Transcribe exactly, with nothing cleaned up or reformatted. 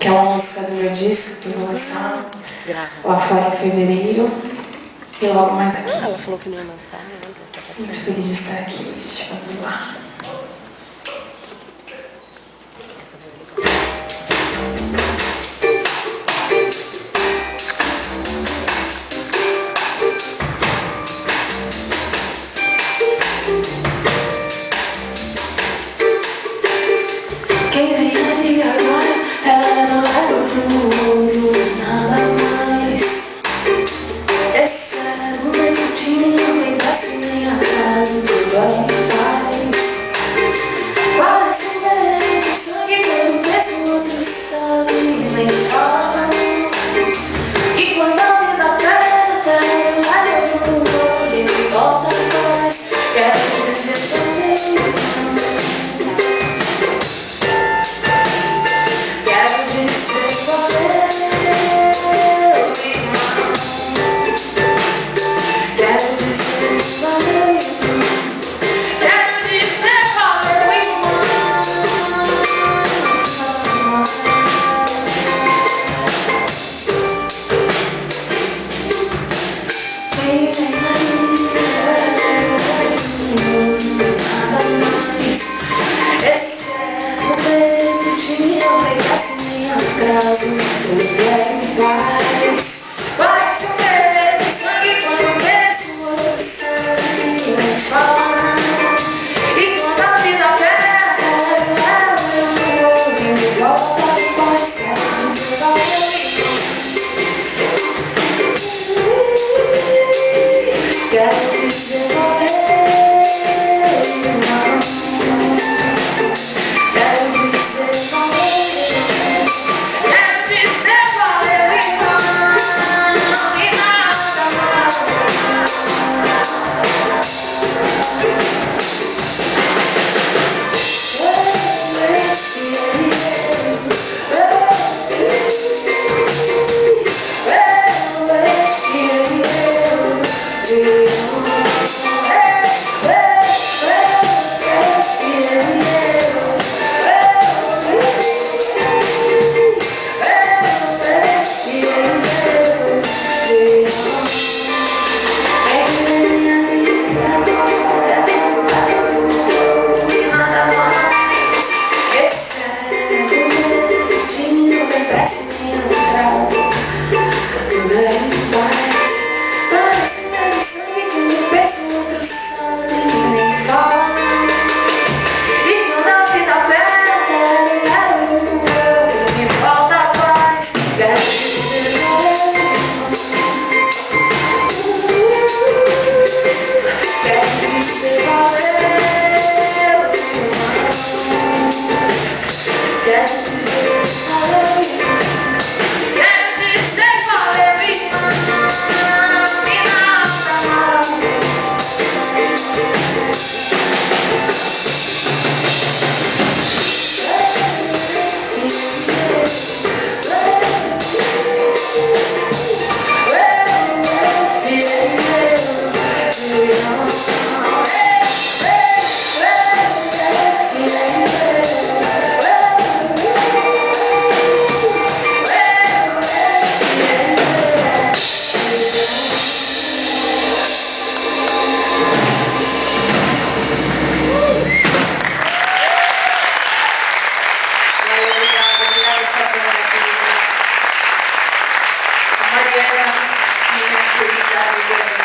que é uma música do meu disco que eu vou lançar lá fora em fevereiro. E logo mais aqui. Ela falou que não ia lançar, né? Muito feliz de estar aqui hoje. Vamos lá. Quem vem ali agora, ela não é ouro, nada mais. Esse é o momentinho, nem desce nem atraso, tudo é em paz. Parece um beijo, sangue pelo peso, outro sabe e nem fala. E quando a vida perde, ela é ouro, ele volta atrás. Quero dizer também. Tudo é em paz. Parece um beijo, sangue quando desce, o outro sangue nem fala. E quando a vida perde, ela é o ouro, e volta em paz. Quero dizer valeu. Quero dizer valeu. Mariana, minha querida amiga.